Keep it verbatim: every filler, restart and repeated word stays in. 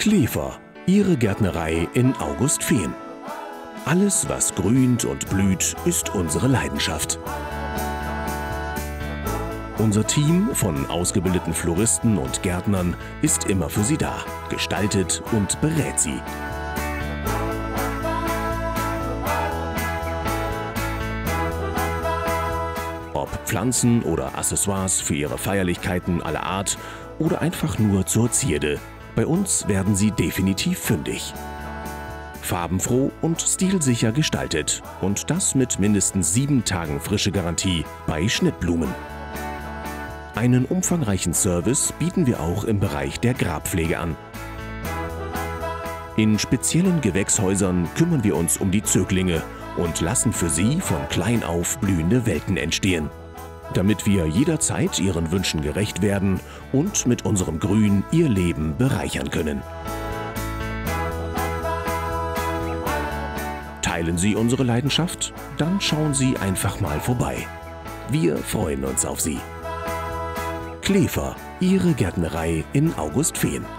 Klever, Ihre Gärtnerei in Augustfehn. Alles, was grünt und blüht, ist unsere Leidenschaft. Unser Team von ausgebildeten Floristen und Gärtnern ist immer für Sie da, gestaltet und berät Sie. Ob Pflanzen oder Accessoires für Ihre Feierlichkeiten aller Art oder einfach nur zur Zierde, bei uns werden Sie definitiv fündig. Farbenfroh und stilsicher gestaltet und das mit mindestens sieben Tagen frische Garantie bei Schnittblumen. Einen umfangreichen Service bieten wir auch im Bereich der Grabpflege an. In speziellen Gewächshäusern kümmern wir uns um die Zöglinge und lassen für Sie von klein auf blühende Welten entstehen, damit wir jederzeit Ihren Wünschen gerecht werden und mit unserem Grün Ihr Leben bereichern können. Teilen Sie unsere Leidenschaft? Dann schauen Sie einfach mal vorbei. Wir freuen uns auf Sie. Klever, Ihre Gärtnerei in Augustfehn.